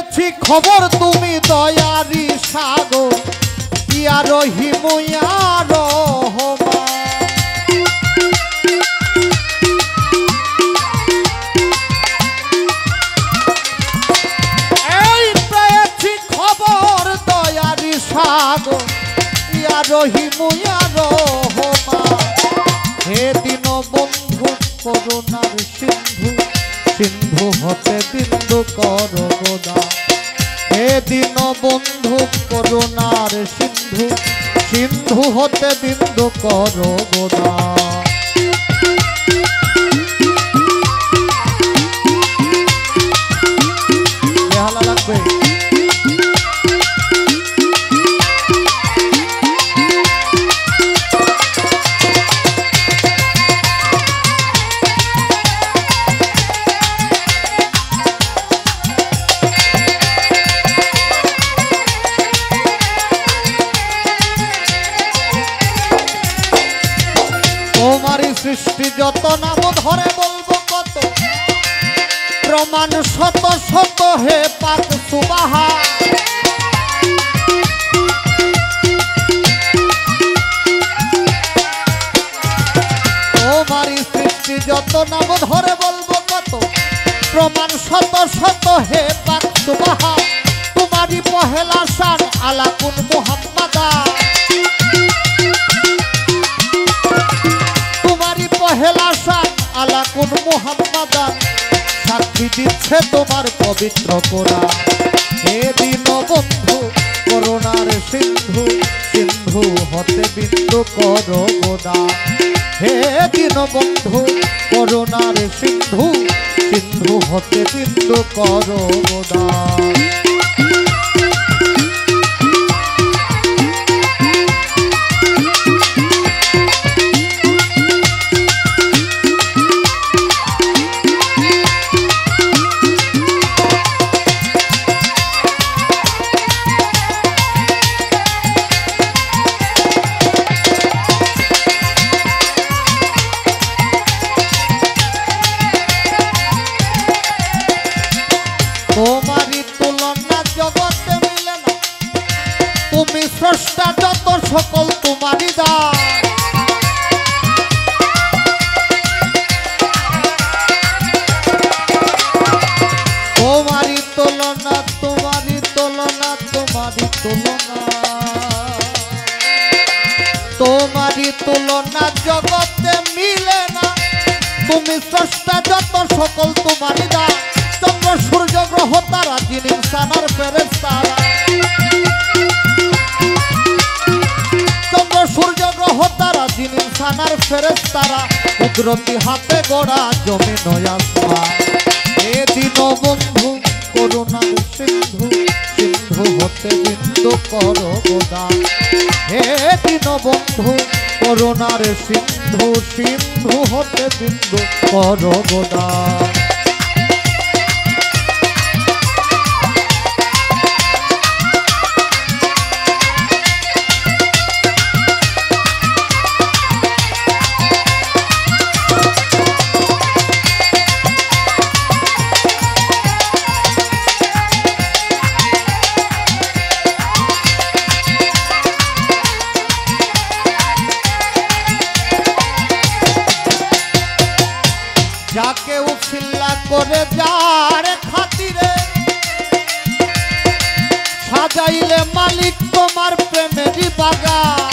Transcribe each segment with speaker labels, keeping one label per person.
Speaker 1: পেয়েছি খবর তুমি দয়ারি সাগর ইয়া রহিম ইয়া রহমান। এই পেয়েছি খবর দয়ারি সাগর ইয়া রহিম ইয়া রহমান। হে দীন বন্ধু করুণার সিন্ধু সিন্ধু হতে বিন্দু কর গোদা। হে দীন বন্ধু করুণার সিন্ধু সিন্ধু হতে বিন্দু কর গোদা। বেহালা লাগবে। তোমারই সৃষ্টি যত নাম ধরে বলবো কত প্রমাণ শত শত হে পাক সুবহান। তোমারই সৃষ্টি যত নাম ধরে বলবো কত প্রমাণ শত শত হে পাক সুবহান। তোমারই পহেলা শান আলা কুন মুহাম্মাদা। পহেলা শান আলা কুন মুহাম্মাদান। সাক্ষী দিচ্ছে তোমার পবিত্র কোরআন। হে দীন বন্ধু করুণার সিন্ধু সিন্ধু হতে বিন্দু কর গোদা। হে দীন বন্ধু করুণার সিন্ধু সিন্ধু হতে বিন্দু কর গোদা। তোমারই তুলনা জগতে মিলে না। তুমি স্রষ্টা যত সকল তোমারই দান। তোমারই তুলনা তোমারই তুলনা তোমারই তুলনা তোমারই তুলনা জগতে মিলে না। তুমি স্রষ্টা যত সকল তোমারই দান। চন্দ্র সূর্য গ্রহ তারা জিন ইনসান আর ফেরেশতারা। চন্দ্র সূর্য গ্রহ তারা জিন ইনসান আর ফেরেশতারা। কুদরতি হাতে গড়া জমিন ও আসমান। হে দীন বন্ধু করুণার সিন্ধু সিন্ধু হতে বিন্দু কর গোদা। হে দীন বন্ধু করুণার সিন্ধু সিন্ধু হতে বিন্দু কর গোদা। যাকে উছিল্লা করে যার খাতিরে সাজাইলে মালিক তোমার প্রেমেরই বাগান।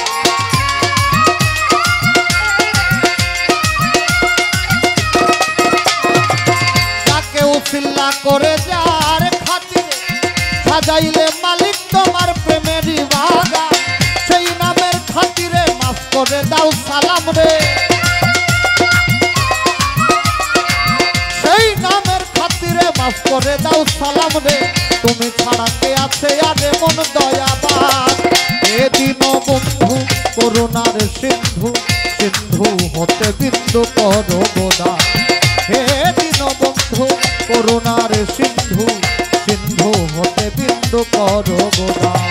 Speaker 1: যাকে উছিল্লা করে যার খাতিরে সাজাইলে মালিক তোমার প্রেমেরই বাগান। সেই নামের খাতিরে মাফ করে দাও সালাম রে। মাফ করে দাও সালাম রে। তুমি ছাড়া কে আছে আর এমন দয়াবান। হে দীন বন্ধু করুণার সিন্ধু সিন্ধু হতে বিন্দু কর গোদা। হে দীন বন্ধু করুণার সিন্ধু সিন্ধু হতে বিন্দু কর গোদা।